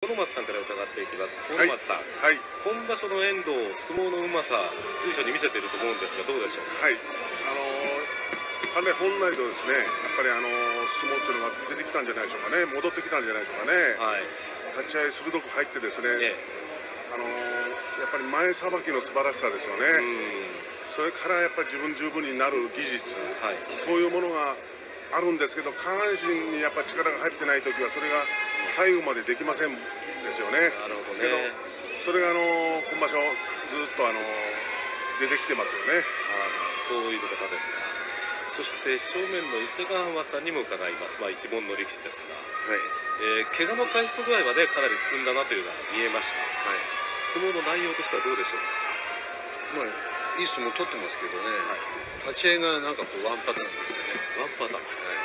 小野松さんから伺っていきます。小はい、 野松さん、 はい、 今場所の遠藤、相撲のうまさ、随所に見せていると思うんですが、どうでしょうか。 はい、彼本来のですね、やっぱり相撲っていうのが出てきたんじゃないでしょうかね、戻ってきたんじゃないでしょうかね。 はい。 立ち合い鋭く入ってですね、 ええ。 やっぱり前さばきの素晴らしさですよね。それからやっぱり自分十分になる技術、 はい。 そういうものがあるんですけど、下半身にやっぱり力が入ってない時はそれが最後までできませんですよね。 なるほどけどね。 それが今場所ずっと出てきてますよね。 そういう方ですか。そして正面の伊勢ヶ濱さんにも伺います。一門の力士ですが、怪我の回復具合はね、かなり進んだなというのが見えました。相撲の内容としてはどうでしょうか。 いい相撲取ってますけどね、立ち合いがなんかワンパターンですよね。 ワンパターン。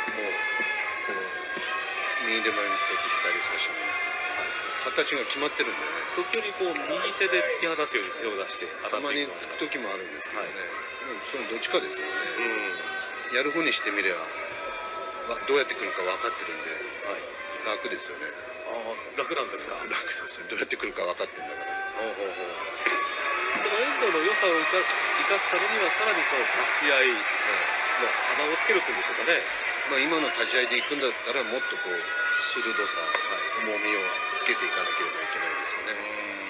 右手前に沿って左差しに行く、形が決まってるんでね。 時折右手で突き放すように手を出して当たたまにっていくのがあります。 つく時もあるんですけどね、そのどっちかですもんね。やる方にしてみればどうやってくるか分かってるんで楽ですよね。 楽なんですか。 楽ですよ、どうやってくるか分かってるんだから。 でも遠藤の良さを生かすためにはさらにその立ち合いの幅をつけるっていうんでしょうかね。 今の立ち合いで行くんだったらもっと鋭さ、重みをつけていかなければいけないですよね。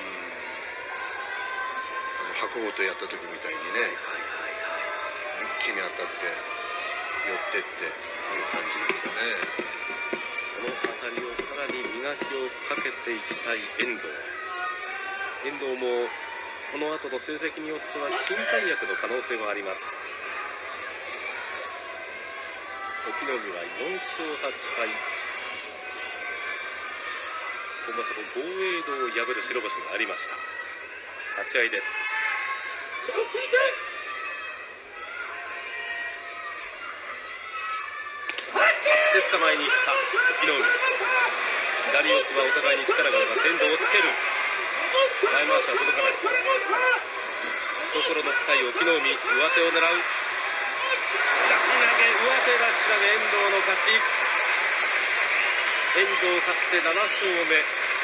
白鵬とやった時みたいにね、一気に当たって寄ってっていう感じですよね。 そのあたりをさらに磨きをかけていきたい遠藤。遠藤もこの後の成績によっては新三役の可能性もあります。隠岐の海は4勝8敗。今場所も豪栄道を破る白星がありました。立ち合いです。で捕まえに行った隠岐の海。左四つはお互いに力があります。遠藤をつける。前回しは届かない。懐の深い隠岐の海、上手を狙う。出し投げ、上手出し投げ、遠藤の勝ち。遠藤勝って7勝目。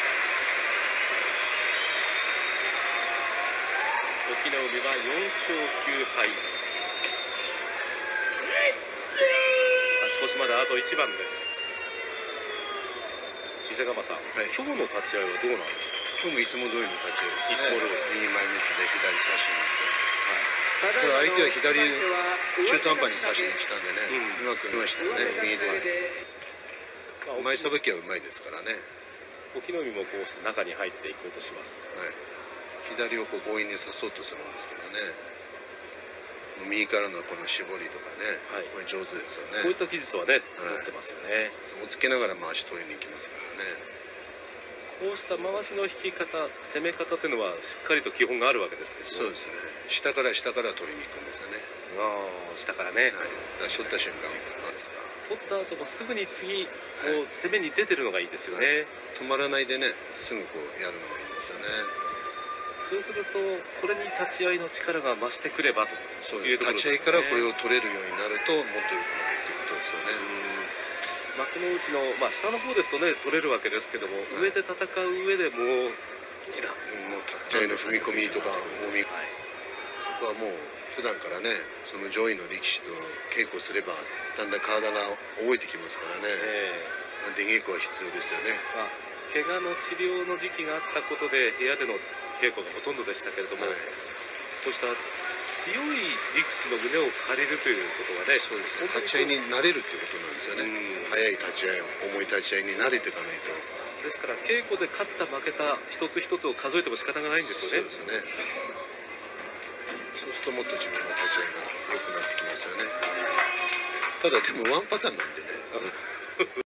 隠岐の海は4勝9敗。勝ち越しまであと一番です。伊勢ヶ濱さん、今日の立ち合いはどうなんでしょう。 今日もいつも通りの立ち合いですね。 いつも通り。 右前みつで左差しに行って、相手は左中途半端に差しに来たんでね、うまくいましたよね。右で前さばきはうまいですからね。 隠岐の海もこうして中に入っていこうとします。 左を強引に刺そうとするんですけどね、右からのこの絞りとかね、これ上手ですよね。 こういった技術はね、持ってますよね。 おつけながら回し取りに行きますからね。 こうした回しの引き方、攻め方というのはしっかりと基本があるわけですけど。 そうですね。下から取りに行くんですよね。 下からね。 取った瞬間ですか。 取った後もすぐに次攻めに出てるのがいいですよね。 止まらないでね、すぐやるのがいいんですよね。 そうするとこれに立ち合いの力が増してくればというところですね。 立ち合いからこれを取れるようになるともっと良くなるということですよね。 幕内の下の方ですとね取れるわけですけども、上で戦う上でもう一段もう立ち合いの踏み込みとか重み、そこはもう普段からね、その上位の力士と稽古すればだんだん体が覚えてきますからね。出稽古は必要ですよね。 怪我の治療の時期があったことで部屋での稽古がほとんどでしたけれども、そうした強い力士の胸を借りるということはね、 そうですね、立ち合いに慣れるっていうことなんですよね。早い立ち合い、重い立ち合いに慣れていかないと。 ですから稽古で勝った負けた一つ一つを数えても仕方がないんですよね。 そうですね。そうするともっと自分の立ち合いが良くなってきますよね。ただでもワンパターンなんでね